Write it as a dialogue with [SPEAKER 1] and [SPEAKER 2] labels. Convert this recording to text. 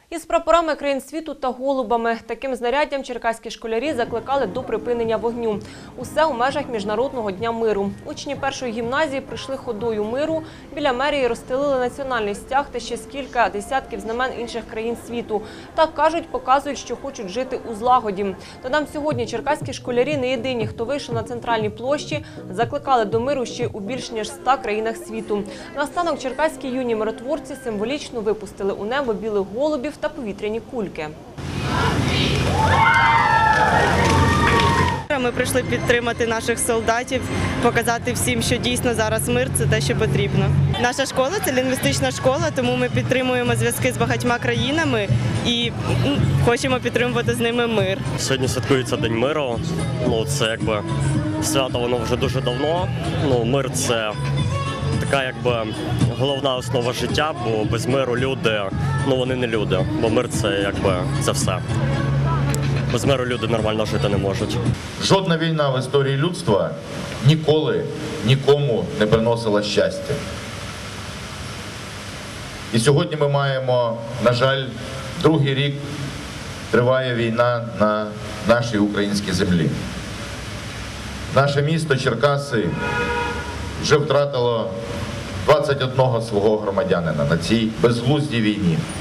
[SPEAKER 1] Із прапорами країн світу та голубами. Таким знаряддям черкаські школярі закликали до припинення вогню. Усе у межах Міжнародного дня миру. Учні першої гімназії прийшли ходою миру. Біля мерії розстелили національний стяг та ще з кілька десятків знамен інших країн світу. Так кажуть, показують, що хочуть жити у злагоді. Додам, сьогодні черкаські школярі не єдині, хто вийшов на центральній площі, закликали до миру ще у більш ніж 100 країнах світу. Наостанок черкаські юні миротворці символічно випустили у небо білих голубів та повітряні кульки.
[SPEAKER 2] Ми прийшли підтримати наших солдатів, показати всім, що дійсно зараз мир – це те, що потрібно. Наша школа – це лінгвістична школа, тому ми підтримуємо зв'язки з багатьма країнами і хочемо підтримувати з ними мир.
[SPEAKER 3] Сьогодні святкується День миру. Це якби свято, воно вже дуже давно. Мир – це така головна основа життя, бо без миру люди, вони не люди, бо мир – це все. Без миру люди нормально жити не можуть.
[SPEAKER 4] Жодна війна в історії людства ніколи нікому не приносила щастя. І сьогодні ми маємо, на жаль, другий рік триває війна на нашій українській землі. Наше місто Черкаси вже втратило 21 свого громадянина на цій безглуздій війні.